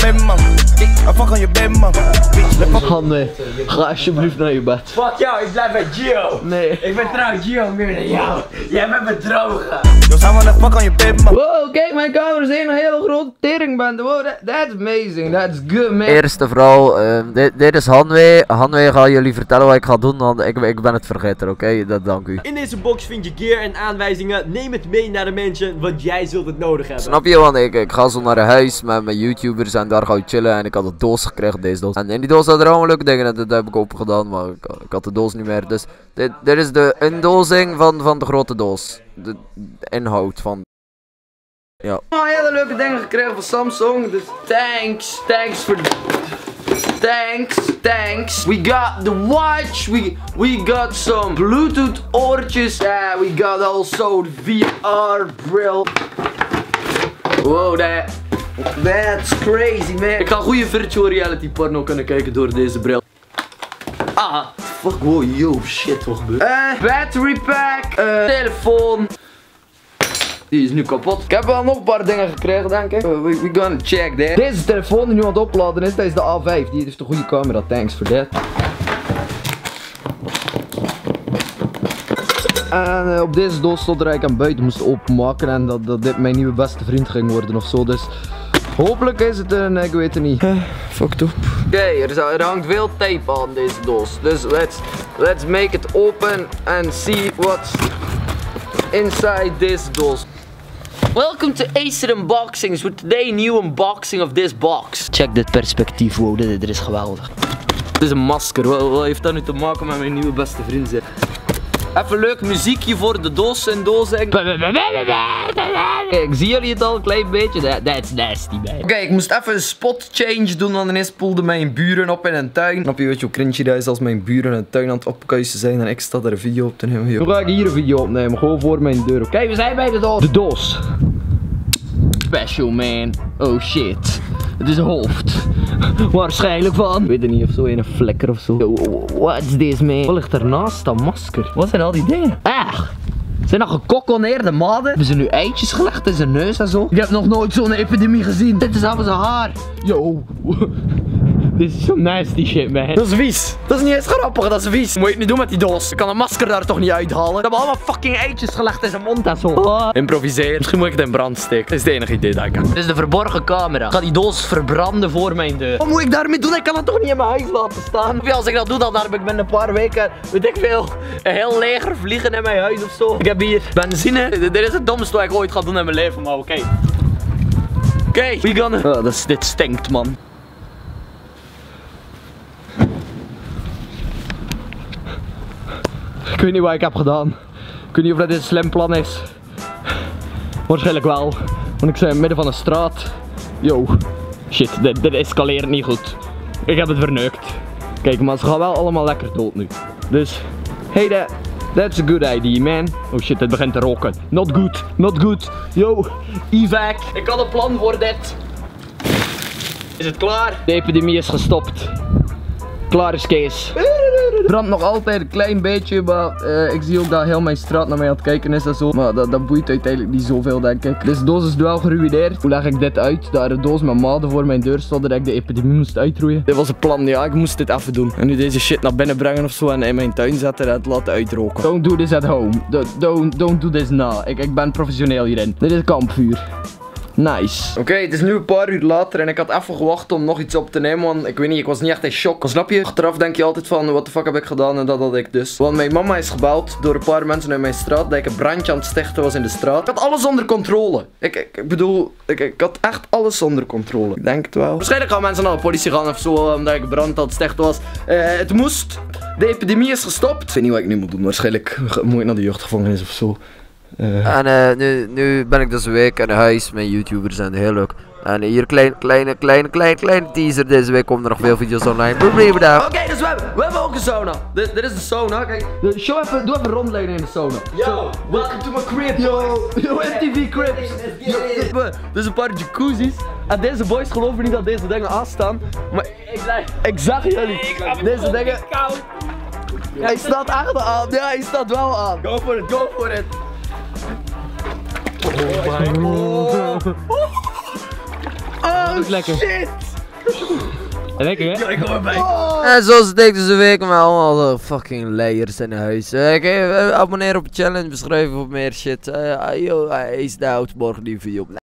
bed, man. I fuck on your bed, man. Hanne, ga alsjeblieft naar je bed. Fuck jou, ik blijf bij Gio. Nee. Ik ben trouwens Gio meer dan jou. Jij bent bedrogen. Yo, I wanna fuck on your bed, man. Wow, kijk, mijn camera is een hele grote teringbende. Wow, that's amazing. That's good, man. Eerste vrouw, dit is Hanwee. Hanwee, ga jullie vertellen wat ik ga doen, want ik ben het vergeten, oké? Dat dank u. In deze box vind je gear en aanwijzingen. Neem het mee naar de mansion, want jij zult het nodig hebben. Snap je, want ik ga zo naar een huis met mijn YouTubers en daar ga ik chillen en ik had een doos gekregen, deze doos. En in die doos hadden er allemaal leuke dingen en dat heb ik open gedaan, maar ik had de doos niet meer. Dus dit is de indozing van de grote doos. De inhoud van... Ja. Oh, hele leuke dingen gekregen van Samsung, dus thanks voor de... Thanks. We got the watch, we got some Bluetooth oortjes. Yeah, we got also the VR bril. Wow, that's crazy, man. Ik ga goede virtual reality porno kunnen kijken door deze bril. Ah, fuck, wow, yo, shit, wat gebeurt? Battery pack, telefoon. Die is nu kapot. Ik heb wel nog een paar dingen gekregen, denk ik. We gonna check that. Deze telefoon die nu aan het opladen is, deze is de A5. Die heeft een goede camera, thanks for that. En op deze doos stond er eigenlijk aan buiten moest openmaken en dat dit mijn nieuwe beste vriend ging worden of zo, dus hopelijk is het een, ik weet het niet. Fucked up. Oké, er hangt veel tape aan deze doos, dus let's make it open and see what's inside this doos. Welcome to Acer Unboxings, with today new unboxing of this box. Check dit perspectief, wow, dit is geweldig. Dit is een masker, wat heeft dat nu te maken met mijn nieuwe beste vriend? Even leuk muziekje voor de doos en dozing. Kijk, zien jullie het al een klein beetje? That's nasty, man. Oké, ik moest even een spot change doen, want ineens spoelde mijn buren op in een tuin. Snap je, weet je hoe cringy dat is als mijn buren een tuin aan het opkuisen zijn en ik sta er een video op te nemen. Nu ga ik hier een video opnemen, gewoon voor mijn deur. Oké, we zijn bij de doos. De doos. Special, man. Oh shit. Het is een hoofd. Waarschijnlijk van. Ik weet het niet, of zo, een vlekker of zo. What's this, man? Wat ligt ernaast dat masker? Wat zijn al die dingen? Zijn dat gekokkoneerde maden? Hebben ze nu eitjes gelegd in zijn neus en zo? Ik heb nog nooit zo'n epidemie gezien. Dit is allemaal zijn haar. Yo. Dit is zo'n nasty shit, man. Dat is vies. Dat is niet eens grappig, dat is vies. Moet je het nu doen met die doos? Ik kan een masker daar toch niet uithalen? We hebben allemaal fucking eitjes gelegd in zijn mond en zo. Improviseer. Misschien moet ik het in brand steken. Dat is het enige idee dat ik heb. Dit is de verborgen camera. Ik ga die doos verbranden voor mijn deur. Wat moet ik daarmee doen? Ik kan het toch niet in mijn huis laten staan? Als ik dat doe, dan heb ik binnen een paar weken, weet ik veel, een heel leger vliegen in mijn huis of zo. Ik heb hier benzine. Dit is het domste wat ik ooit ga doen in mijn leven, maar oké. Oké, we gonna... dit stinkt, man. Ik weet niet wat ik heb gedaan. Ik weet niet of dat dit een slim plan is. Waarschijnlijk wel. Want ik sta in het midden van een straat. Yo. Shit, dit escaleert niet goed. Ik heb het verneukt. Kijk, maar ze gaan wel allemaal lekker dood nu. Dus, hey, that's a good idea, man. Oh shit, het begint te roken. Not good, not good. Yo, evac. Ik had een plan voor dit. Is het klaar? De epidemie is gestopt. Klaar is Kees. Het brandt nog altijd een klein beetje, maar ik zie ook dat heel mijn straat naar mij aan het kijken is en zo. Maar dat boeit uiteindelijk niet zoveel, denk ik. Deze doos is wel geruïneerd. Hoe leg ik dit uit? Daar een doos met maden voor mijn deur stond dat ik de epidemie moest uitroeien. Dit was het plan, ja, ik moest dit even doen. En nu deze shit naar binnen brengen of zo en in mijn tuin zetten en het laten uitroken. Don't do this at home. Don't do this now. Ik ben professioneel hierin. Dit is kampvuur. Nice. Oké, het is nu een paar uur later en ik had even gewacht om nog iets op te nemen, want ik weet niet, ik was niet echt in shock. Snap je? Achteraf denk je altijd van, what the fuck heb ik gedaan en dat had ik dus. Want mijn mama is gebeld door een paar mensen uit mijn straat dat ik een brandje aan het stichten was in de straat. Ik had alles onder controle. Ik bedoel, ik had echt alles onder controle. Ik denk het wel. Waarschijnlijk gaan mensen naar de politie gaan of zo, omdat ik brand aan het stichten was. Het moest. De epidemie is gestopt. Ik weet niet wat ik nu moet doen. Waarschijnlijk moet ik naar de jeugdgevangenis of zo. En nu ben ik dus een week in huis met YouTubers en heel leuk. En hier kleine teaser. Deze week komen er nog veel video's online. Oké, dus we hebben ook een sauna. Dit is de sauna. Kijk, doe even een rondleiding in de sauna. Yo, welcome to my crib. Yo, MTV Cribs. Dus een paar jacuzzis. En deze boys geloven niet dat deze dingen aanstaan. Maar ik zag jullie. Deze dingen. Hij staat echt aan. Ja, hij staat wel aan. Go for it, go for it. Oh, Oh lekker. Shit! Lekker hè? Ik kom erbij. En zo steekt dus de week met allemaal fucking layers in huis. Abonneer op de challenge, beschrijven voor meer shit. Yo, is de out, morgen die video.